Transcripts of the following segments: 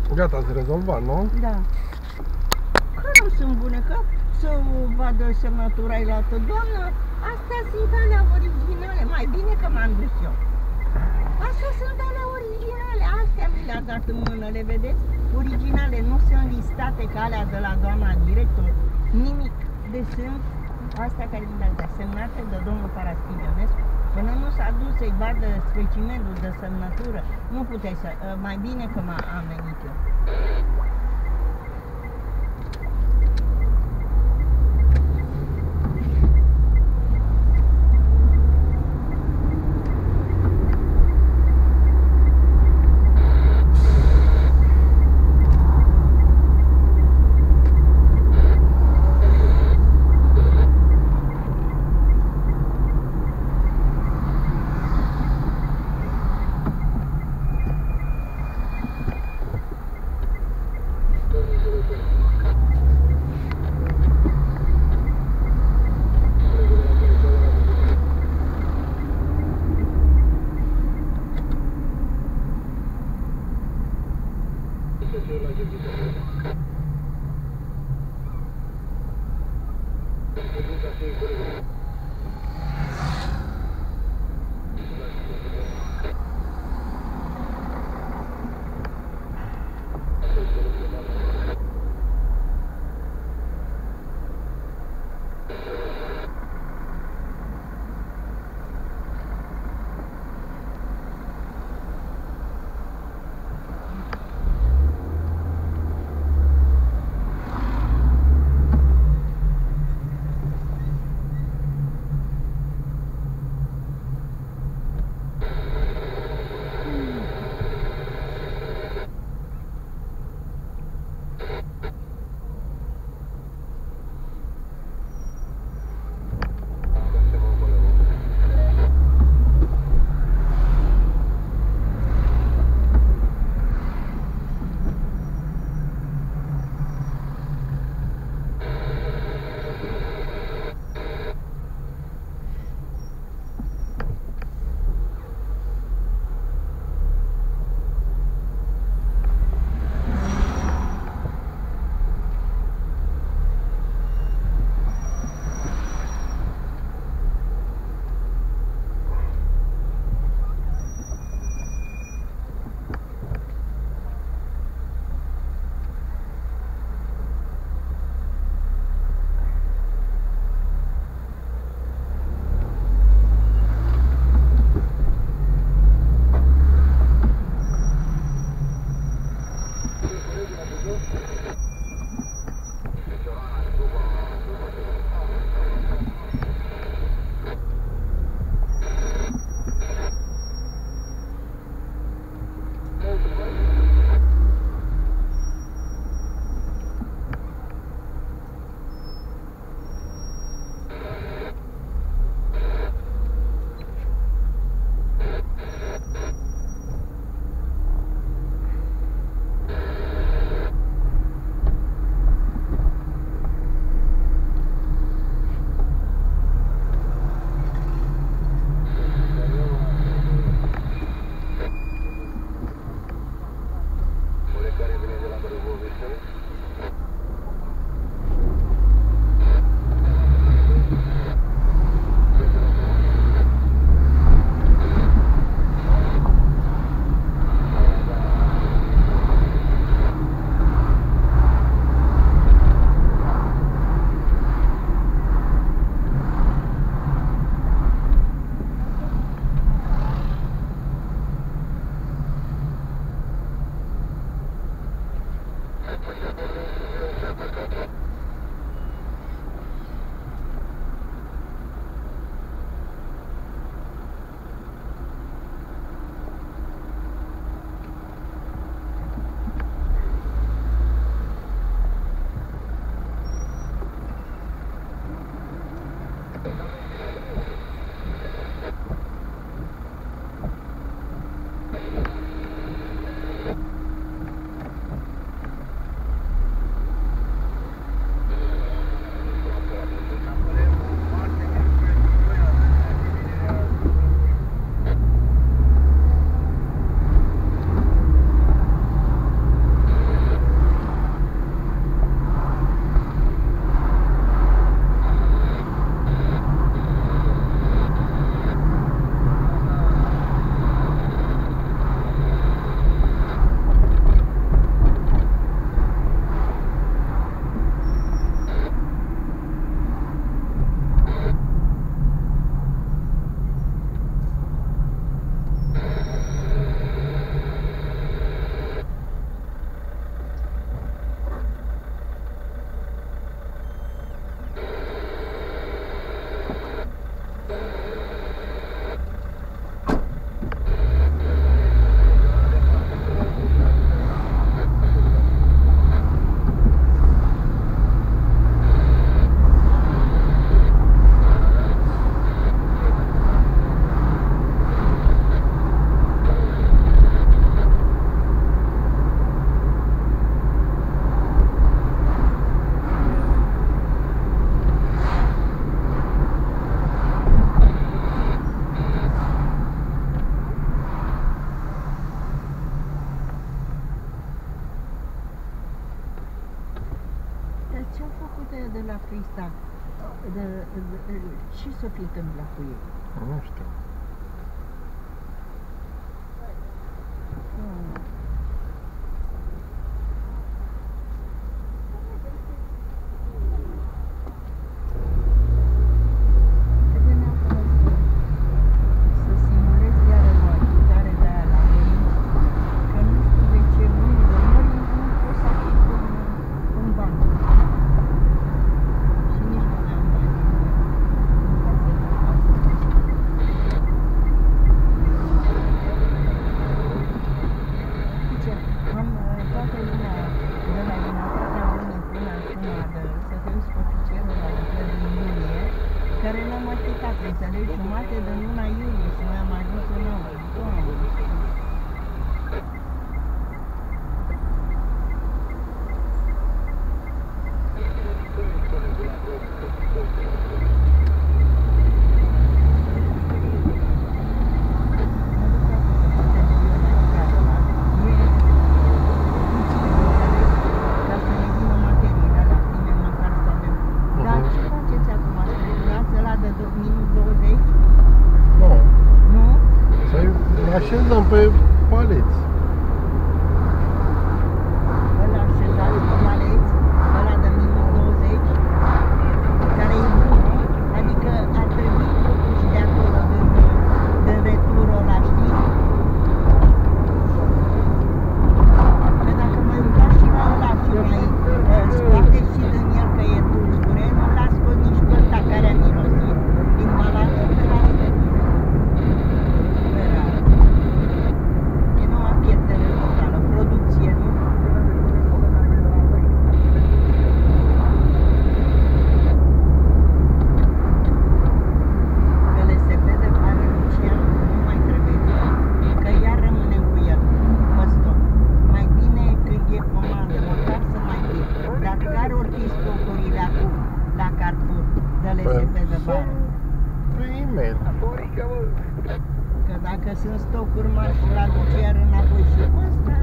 Gata, ați rezolvat, nu? Da. Că nu sunt bune, că să vadă semnătura ai luată. Doamnă, astea sunt alea originale, mai bine că m-am dus eu. Astea sunt alea originale, astea mi le-a dat în mână, le vedeți? Originale, nu sunt listate ca alea de la doamna director, nimic. Deci sunt astea care mi le-a dat, semnate de domnul Paraschivionescu. Până nu s-a dus să-i vadă specimentul de semnătură, nu puteai să... Mai bine că am venit eu. la cristal. Ce s-o fi întâmplat cu ei? Nu știu. Care l-am achitat, înțelegi, jumate de luna iulie și noi am ajuns în august. Doamne, așezăm pe paleți. Ăla așezat pe paleți, ăla de minus 20, care e bun, adică ar trebui totuși de acolo, din returul ăla, știi? Că dacă mai uitați și la ăla și mai scoateți și din el că e tulbure, nu l-a scos nici pe ăsta care a mirosit din malatul pe la la Carrefour, dă-le pe de bară. Că dacă sunt stocuri mari și la duce iar înapoi și cu ăsta,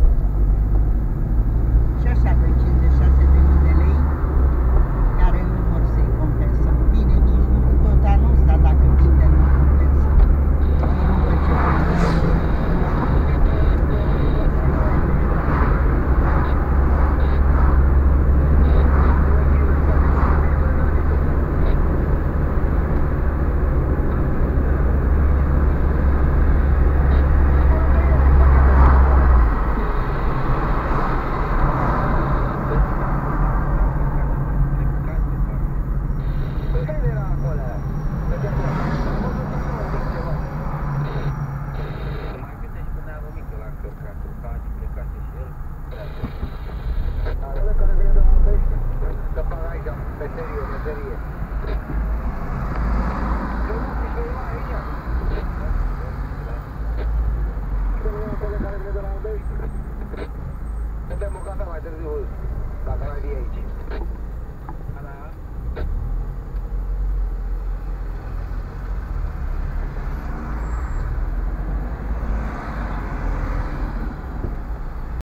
și așa de 56.000 de lei, care nu vor să-i compensa. Bine, nici nu tot anul ăsta, dacă vinde, nu compensa. Nu văd ce compensa. Suntem o gata mai târziu, dacă mai vii aici.